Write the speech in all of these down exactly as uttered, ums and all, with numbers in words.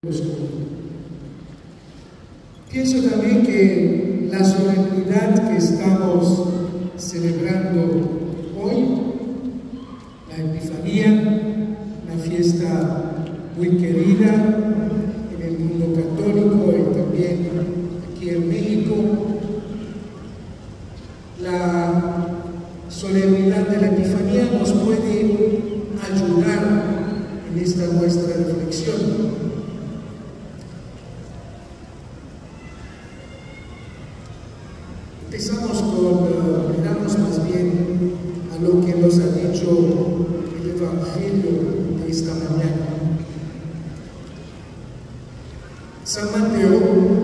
Pienso también que la solemnidad que estamos celebrando hoy, la Epifanía, una fiesta muy querida en el mundo católico y también aquí en México, la solemnidad de la Epifanía nos puede ayudar en esta nuestra reflexión. Empezamos con, miramos más bien a lo que nos ha dicho el Evangelio de esta mañana. San Mateo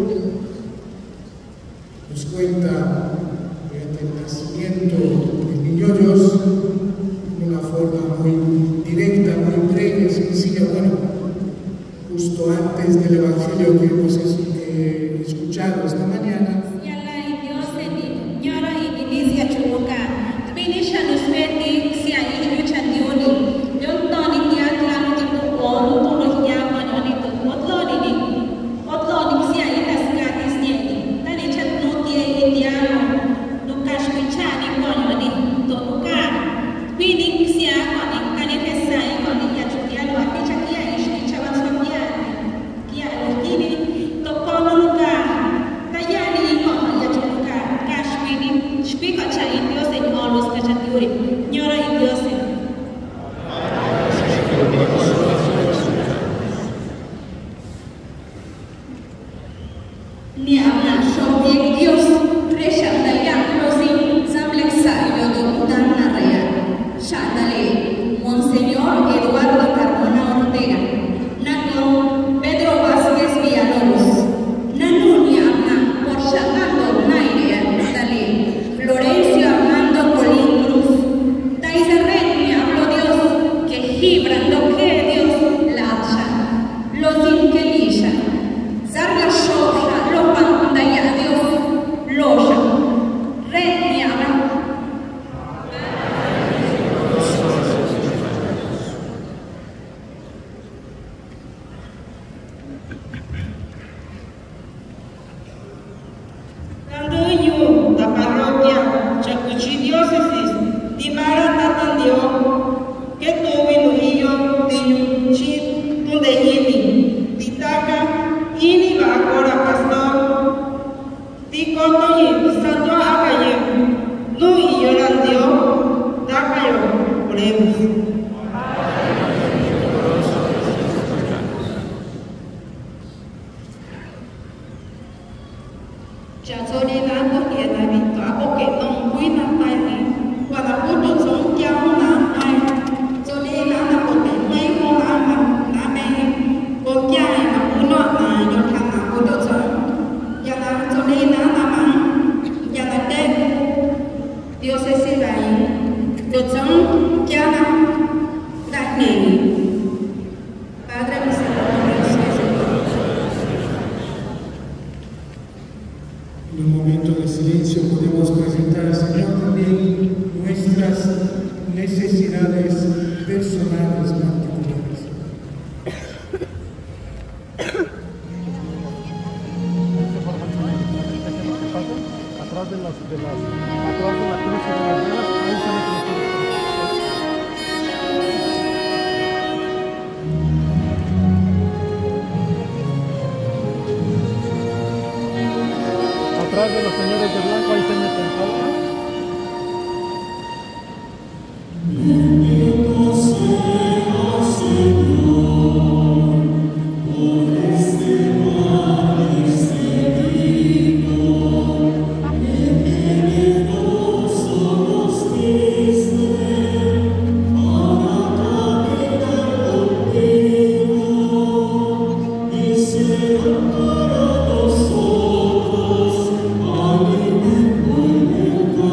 nos cuenta el nacimiento del niño Dios de una forma muy directa, muy breve, sencilla. Bueno, justo antes del Evangelio que hemos eh, escuchado esta mañana, de los señores de blanco, ahí se meten solos. Para nosotros, alimento y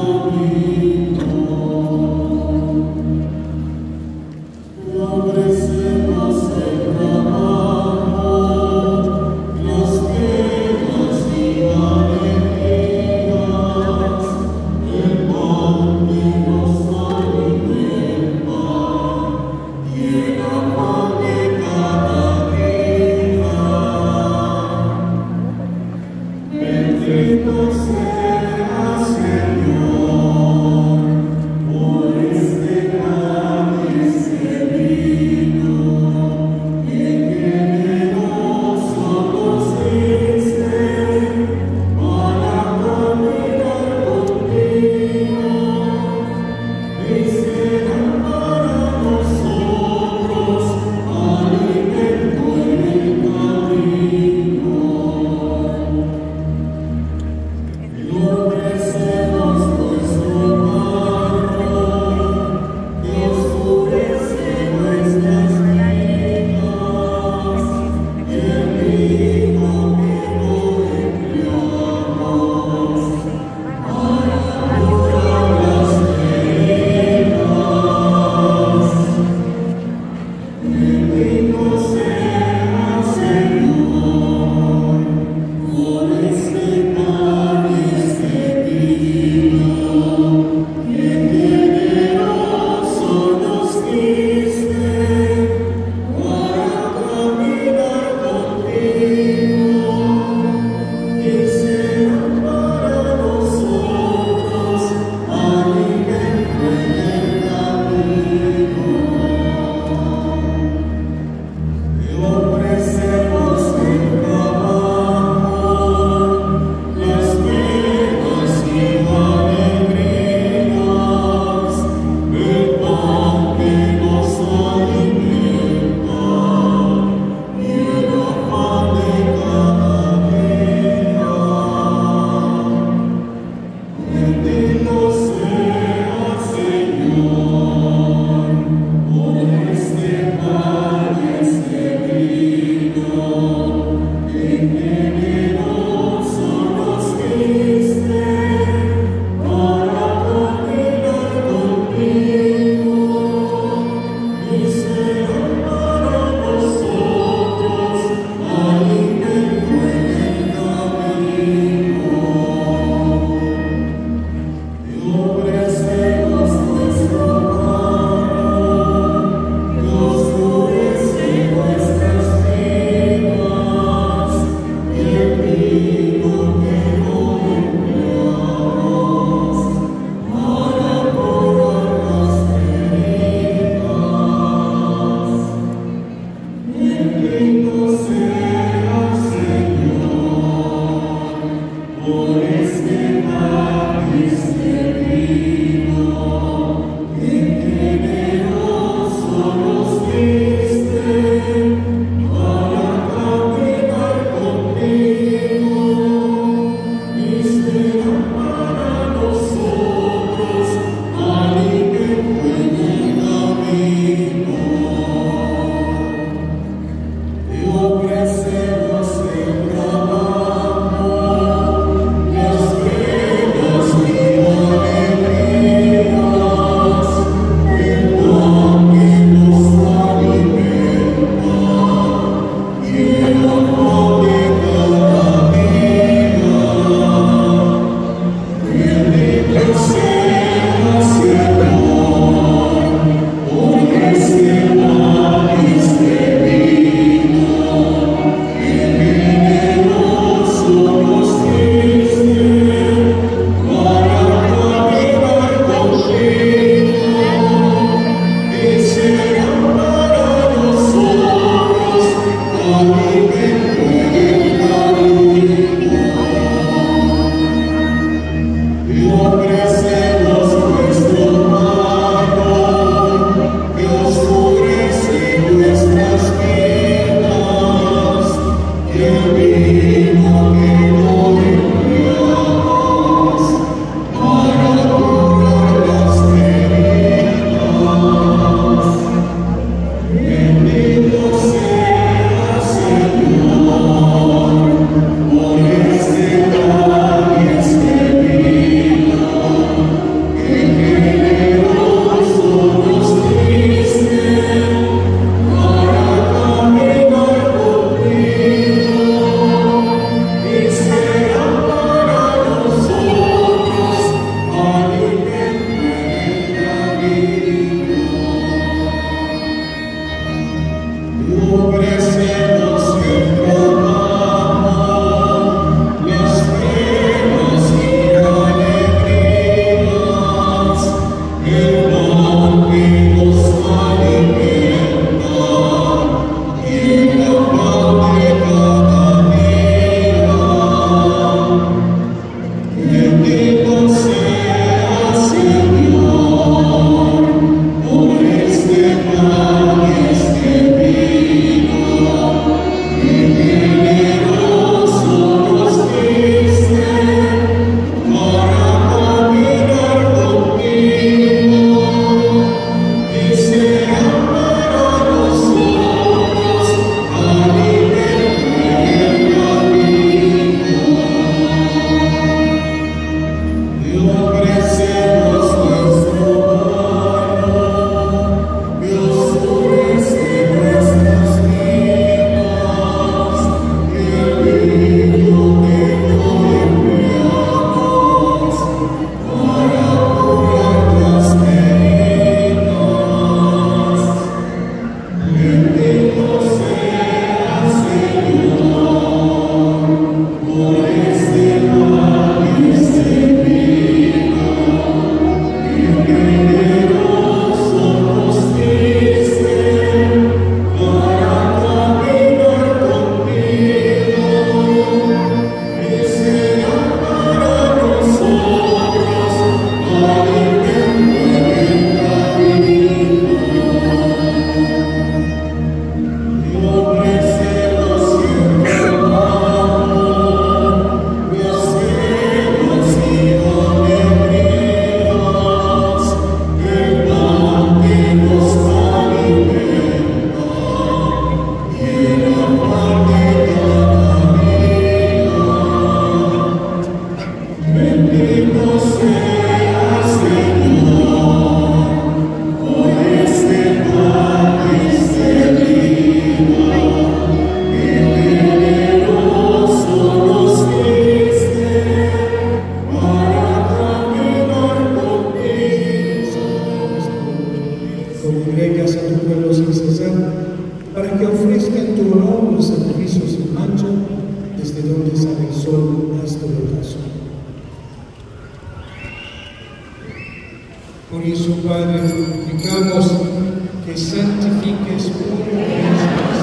permiso, Padre, suplicamos que santifiques uno de estos.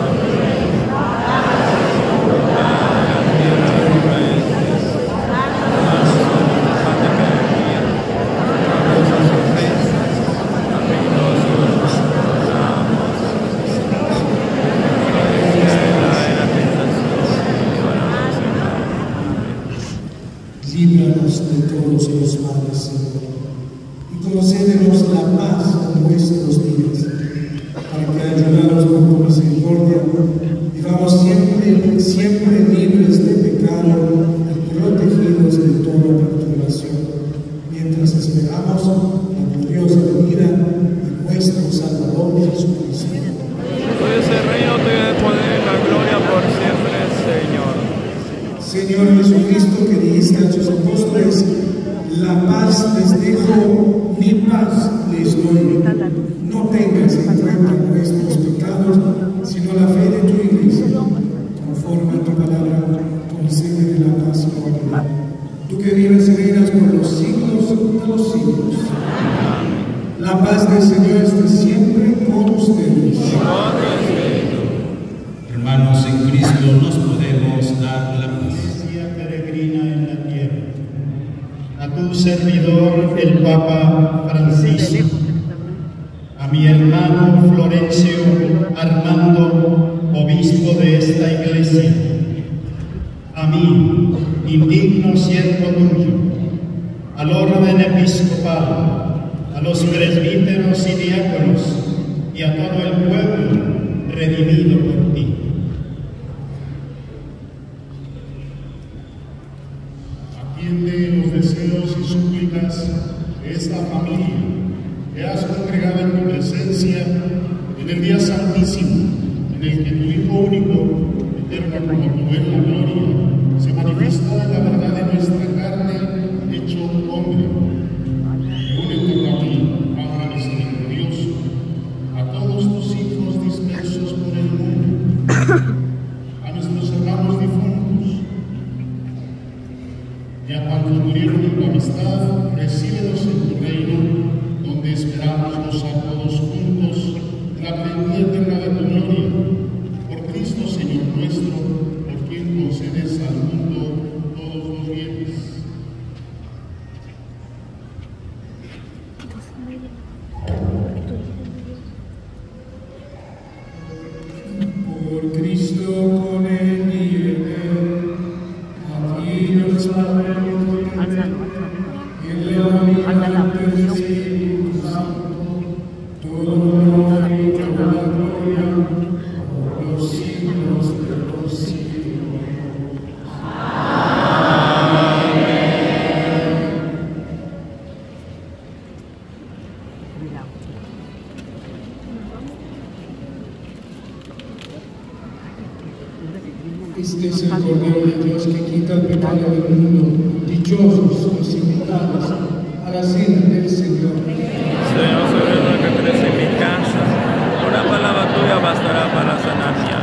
Líbranos de todos los males, Señor, y concédenos la paz en nuestros días, para que, ayudados por tu misericordia, vivamos siempre, siempre libres de pecado y protegidos de toda perturbación, mientras esperamos la gloriosa venida de nuestro Salvador Jesucristo. Tuyo es el reino, tuyo es el poder y la gloria por siempre, Señor. Señor Jesucristo, que dijiste a tus apóstoles, la paz les dejo, mi paz les doy. No tengas en cuenta nuestros pecados, sino la fe de tu iglesia. Conforme a tu palabra, concédele la paz, Padre. Tú que vives y reinas por los siglos de los siglos. La paz del Señor esté siempre con ustedes. Hermanos, en Cristo nos podemos dar la paz. Peregrina en la tierra. A tu servidor, el Papa Francisco, a mi hermano Florencio Armando, obispo de esta iglesia, a mí, indigno siervo tuyo, al orden episcopal, a los presbíteros y diáconos y a todo el pueblo redimido por ti. Atiende los deseos y súplicas de esta familia que has congregado en tu presencia en el día santísimo, en el que tu Hijo único, eterno como tú en la gloria, se manifestó en la verdad de nuestra carne, hecho hombre. Únete a mí, Padre misericordioso, a todos tus hijos dispersos por el mundo, a nuestros hermanos difuntos, y a cuantos murieron en tu amistad, recíbelos en tu reino, donde esperamos gozar todos juntos de la plenitud eterna de tu gloria. Por Cristo, Señor nuestro, por quien concedes al mundo todos los bienes. Por Cristo, con él y en él, a ti nos Padre, en la unidad del Espíritu Santo, todo honor y toda gloria, por los siglos de los siglos. Este es el Cordero de Dios que quita el pecado del mundo. Dichosos los invitados a la cena del Señor. Señor, soberano que crece en mi casa, una palabra tuya bastará para sanar mi alma.